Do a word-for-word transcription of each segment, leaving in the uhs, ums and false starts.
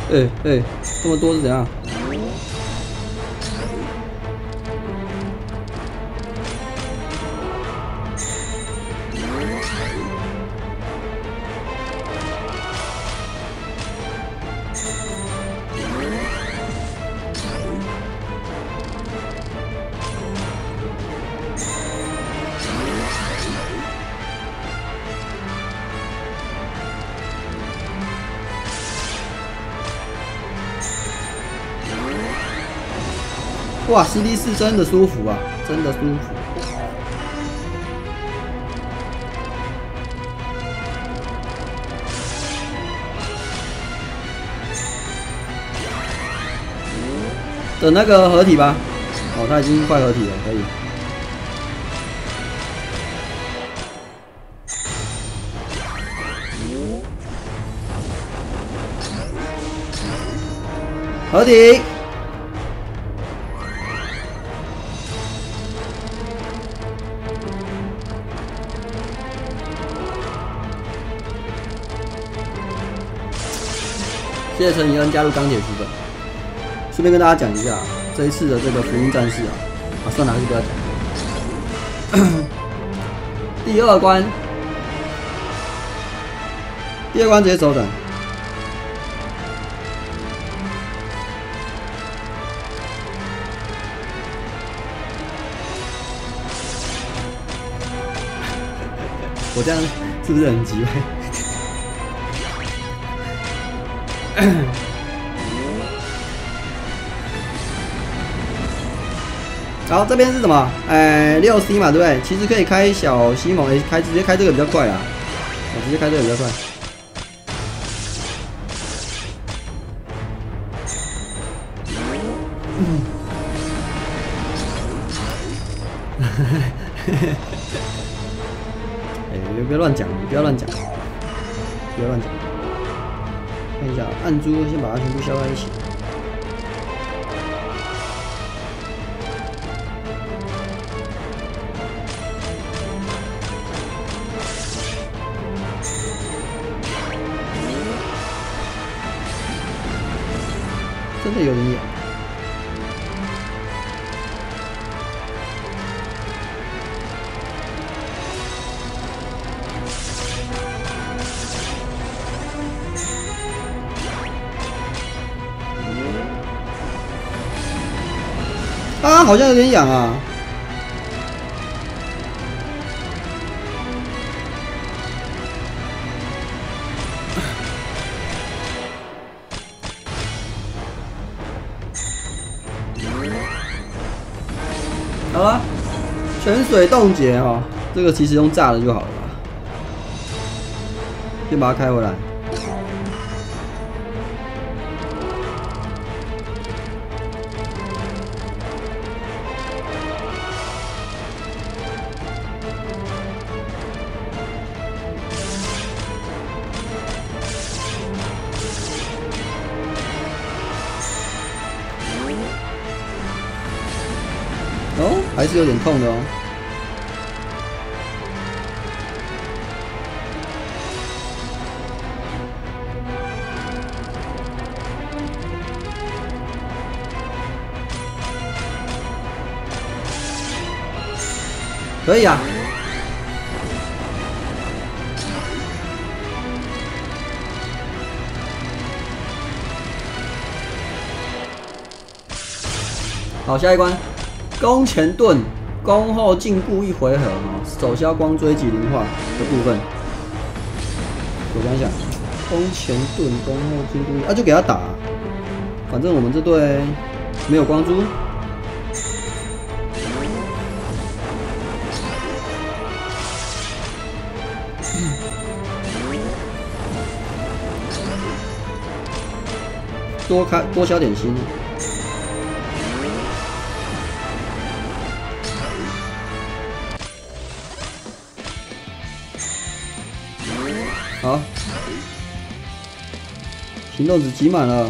哎哎，这么多是怎样？哇 ，C D 四真的舒服啊，真的舒服。等那个合体吧。哦，他已经快合体了，可以。合体。谢谢陈怡恩加入钢铁书粉。顺便跟大家讲一下，这一次的这个福音战士啊，啊，算了，还是不要讲。第二关，第二关直接走等。我这样是不是很急？然后这边是什么？哎，六 C 嘛，对不对？其实可以开小西蒙，哎，开直接开这个比较快啊，我直接开这个比较快。嗯。哎，不要乱讲，不要乱讲，不要乱讲。看一下暗珠，先把它全部消在一起。真的有点痒。啊，好像有点痒啊。好了，泉水冻结哦，这个其实用炸的就好了吧。先把它开回来。哦，还是有点痛的哦。可以啊。好，下一关。攻前盾，攻后禁锢一回合哈，手消光锥及灵化的部分。我想想，攻前盾，攻后禁锢，啊就给他打，反正我们这队没有光珠。多开多消点心。好，行动值集满了。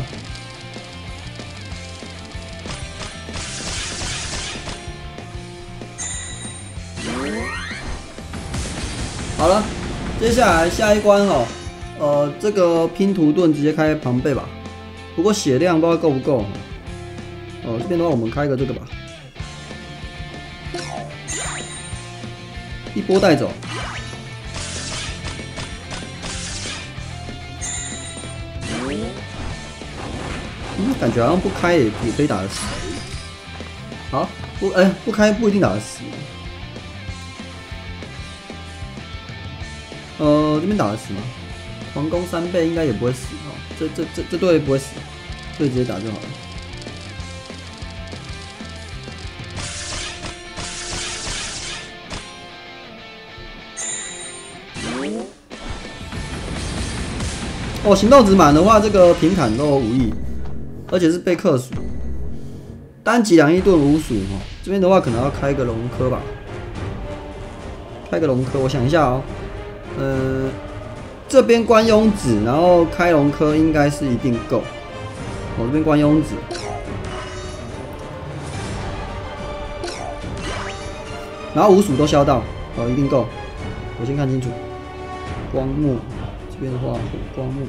好了，接下来下一关哦，呃，这个拼图盾直接开庞贝吧。 不过血量不知道够不够。哦，这边的话我们开个这个吧，一波带走。嗯，感觉好像不开也也可以打得死。好，不，哎、欸，不开不一定打得死。呃，这边打得死吗？皇宫三倍应该也不会死哦。这这这这队不会死，所以直接打就好了。哦，行动值满的话，这个平砍都有五亿，而且是被克数，单击两亿盾无数哦。这边的话可能要开个龙科吧，开个龙科，我想一下哦，呃，这边关庸子，然后开龙科应该是一定够。我、哦、这边关庸子，然后五鼠都消到，哦，一定够。我先看清楚，光幕。这边的话，光幕，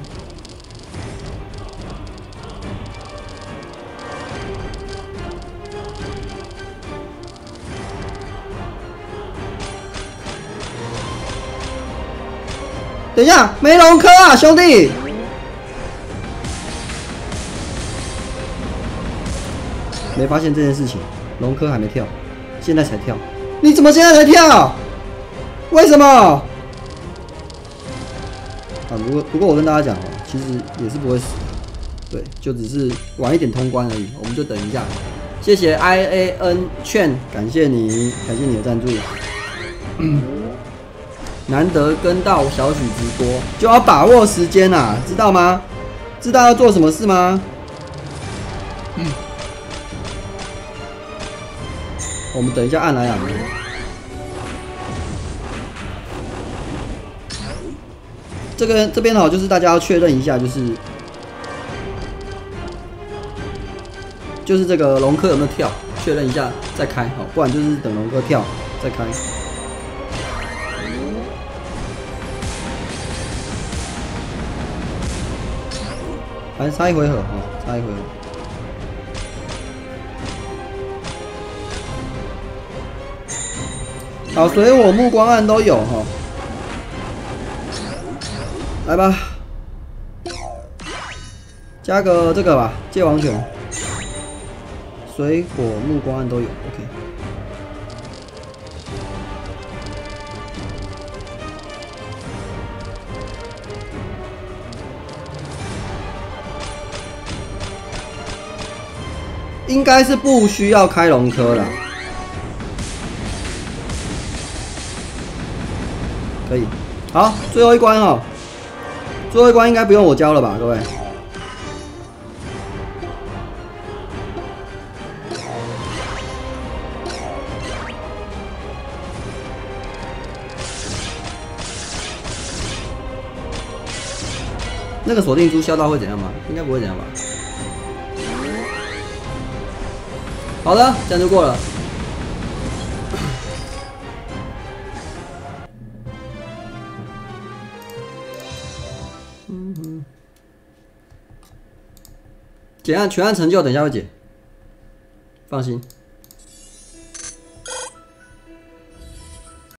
等一下，没龙科啊，兄弟！没发现这件事情，龙科还没跳，现在才跳，你怎么现在才跳？为什么？啊，不过不过我跟大家讲哦，其实也是不会死的，对，就只是晚一点通关而已，我们就等一下。谢谢 I A N 券，感谢你，感谢你的赞助。难得跟到小许直播，就要把握时间啊，知道吗？知道要做什么事吗？嗯、我们等一下按来啊。这个这边好，就是大家要确认一下，就是就是这个龙科有没有跳，确认一下再开，好，不然就是等龙科跳再开。还差一回合，好，差一回合。好，水火木光暗都有哈。来吧，加个这个吧，界王拳，水火木光暗都有 ，OK。应该是不需要开龙科了，可以。好，最后一关哈。最后一关应该不用我教了吧，各位。那个锁定珠消到会怎样吗？应该不会怎样吧。好的，这样就过了。结案全案成就，等一下会解，放心。